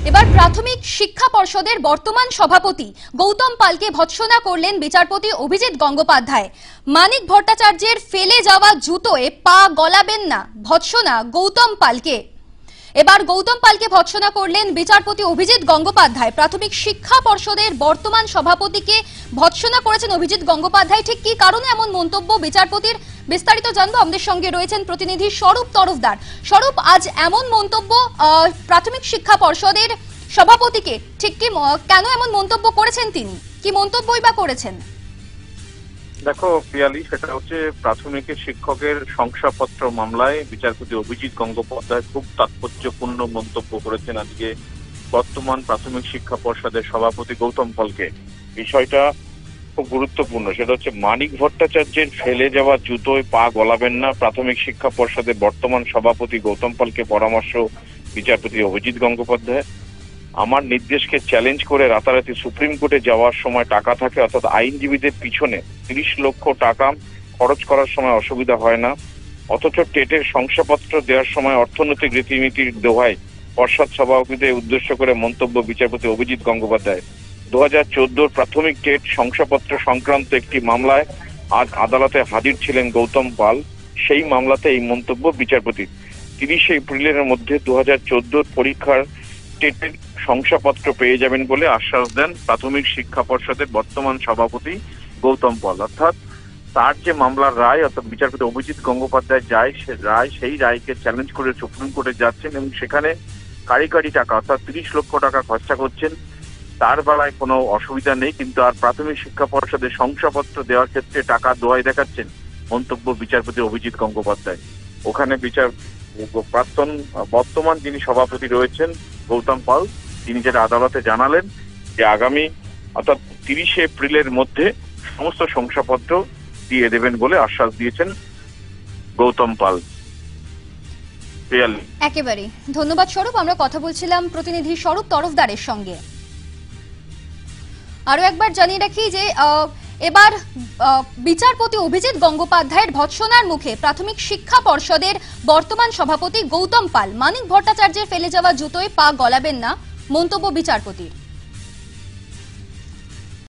এবার প্রাথমিক শিক্ষা পর্ষদের বর্তমান সভাপতি গৌতম পালকে ভৎসনা করলেন বিচারপতি অভিজিৎ গঙ্গোপাধ্যায়। মানিক ভট্টাচার্যের ফেলে যাওয়া জুতোয় পা গলাবেন না, ভৎসনা গৌতম পালকে। এবার গৌতম পালকে ভৎসনা করলেন বিচারপতি অভিজিৎ গঙ্গোপাধ্যায়। প্রাথমিক শিক্ষা পর্ষদের বর্তমান সভাপতিকে ভৎসনা করেছেন অভিজিৎ গঙ্গোপাধ্যায়। ঠিক কি কারণে এমন মন্তব্য বিচারপতির, বিস্তারিত জানবো। আমাদের সঙ্গে রয়েছেন প্রতিনিধি স্বরূপ তরফদার। স্বরূপ, আজ এমন মন্তব্য প্রাথমিক শিক্ষা পর্ষদের সভাপতিকে, ঠিক কি কেন এমন মন্তব্য করেছেন তিনি? কি মন্তব্যই বা করেছেন? দেখো পিয়ালি, সেটা হচ্ছে প্রাথমিকের শিক্ষকের শংসাপত্র মামলায় বিচারপতি অভিজিৎ গঙ্গোপাধ্যায় খুব তাৎপর্যপূর্ণ মন্তব্য করেছেন আজকে বর্তমান প্রাথমিক শিক্ষা পর্ষদের সভাপতি গৌতম পালকে। বিষয়টা খুব গুরুত্বপূর্ণ। সেটা হচ্ছে মানিক ভট্টাচার্যের ফেলে যাওয়া জুতোয় পা গলাবেন না, প্রাথমিক শিক্ষা পর্ষদের বর্তমান সভাপতি গৌতম পালকে পরামর্শ বিচারপতি অভিজিৎ গঙ্গোপাধ্যায়। আমার নির্দেশকে চ্যালেঞ্জ করে রাতারাতি সুপ্রিম কোর্টে যাওয়ার সময় টাকা থাকে, অর্থাৎ আইনজীবীদের পিছনে 30 লক্ষ টাকা খরচ করার সময় অসুবিধা হয় না, অথচ টেটের শংসাপত্র দেওয়ার সময় অর্থনৈতিক রীতিনীতির দোহায় পর্ষদ সভাপতিদের উদ্দেশ্য করে মন্তব্য বিচারপতি অভিজিৎ গঙ্গোপাধ্যায়। 2014 প্রাথমিক টেট শংসাপত্র সংক্রান্ত একটি মামলায় আজ আদালতে হাজির ছিলেন গৌতম পাল। সেই মামলাতে এই মন্তব্য বিচারপতি। 30 এপ্রিলের মধ্যে 2014 পরীক্ষার টেটের শংসাপত্র পেয়ে যাবেন বলে আশ্বাস দেন প্রাথমিক শিক্ষা পর্ষদের বর্তমান সভাপতি গৌতম পাল। অর্থাৎ তার যে মামলার রায়, অর্থাৎ বিচারপতি অভিজিৎ গঙ্গোপাধ্যায় সেই রায়কে চ্যালেঞ্জ করে সুপ্রিম কোর্টে যাচ্ছেন এবং সেখানে কারি টাকা অর্থাৎ 30 লক্ষ টাকা খরচা করছেন। তার বেলায় কোনো অসুবিধা নেই, কিন্তু আর প্রাথমিক শিক্ষা পর্ষদের শংসাপত্র দেওয়ার ক্ষেত্রে টাকা দোহাই দেখাচ্ছেন, মন্তব্য বিচারপতি অভিজিৎ গঙ্গোপাধ্যায়। ওখানে বর্তমান যিনি সভাপতি রয়েছেন গৌতম পাল, তিনি যেটা আদালতে জানালেন যে আগামী অর্থাৎ 30 এপ্রিলের মধ্যে সমস্ত শংসাপত্র দিয়ে দেবেন বলে আশ্বাস দিয়েছেন গৌতম পাল। একেবারে ধন্যবাদ স্বরূপ। আমরা কথা বলছিলাম প্রতিনিধি স্বরূপ তরফদারের সঙ্গে। আরো একবার জানিয়ে রাখি যে এবার বিচারপতি অভিজিৎ গঙ্গোপাধ্যায়ের ভৎসনার মুখে প্রাথমিক শিক্ষা পর্ষদের বর্তমান সভাপতি গৌতম পাল। মানিক ভট্টাচার্যের ফেলে যাওয়া জুতোয় পা গলাবেন না, মন্তব্য বিচারপতির।